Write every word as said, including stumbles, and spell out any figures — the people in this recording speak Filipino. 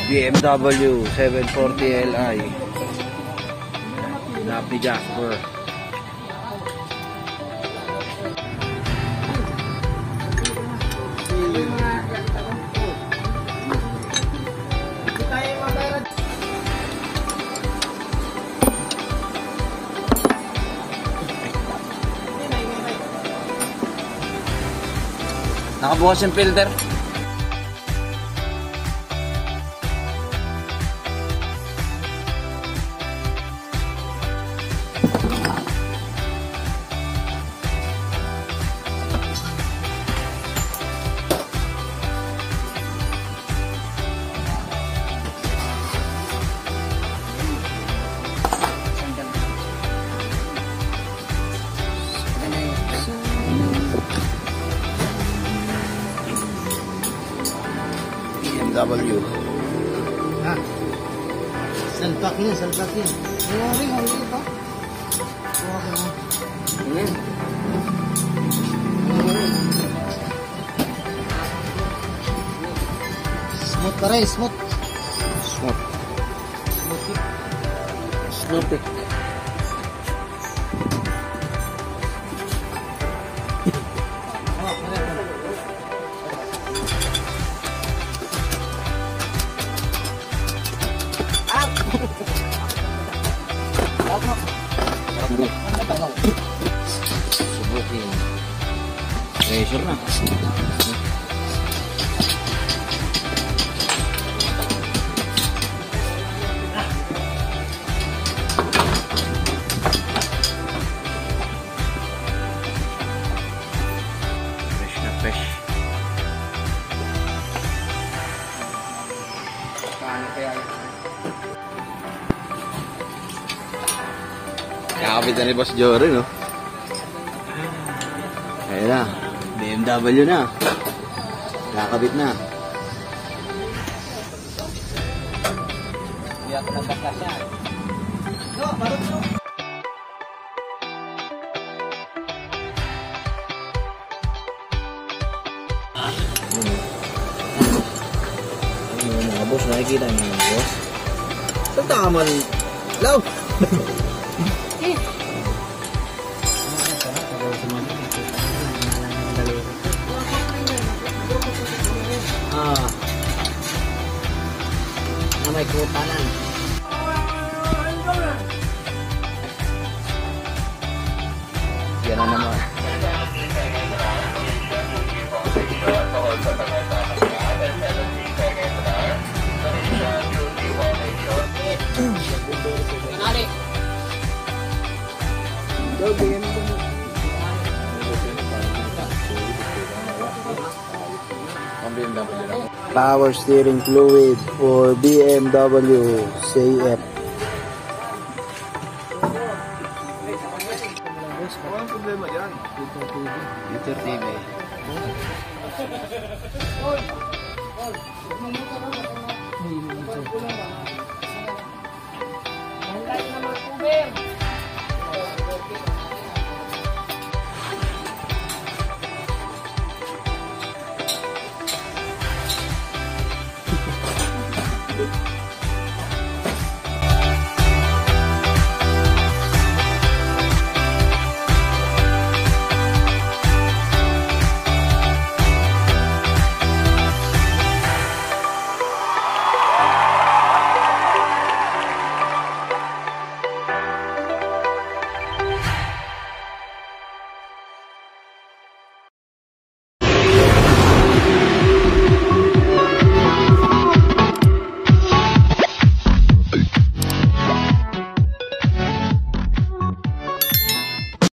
B M W seven forty L I. Hinap ni Jasper. Nakabukas yung filter. B M W. Ah. Salpak yun, salpak yun. Yung ring, ang ring ito. Hmm. Smooth pa rin, smooth. Smooth. Smooth. Smooth. Subukin. Pressure na. Fresh na fresh. Paano kaya? Nakakapit na ni Boss Jory, no? Ayun na. B M W na. Nakakabit na. Hindi ako nagkaklas yan. No, parang no. Ano yung mga boss? Nakikita niyo mga boss? Saan tama rin? Hello? Ah. Na may kutanan. Yan na naman. Nari. Power steering fluid for B M W C F. Walang problema yan. Filter T V.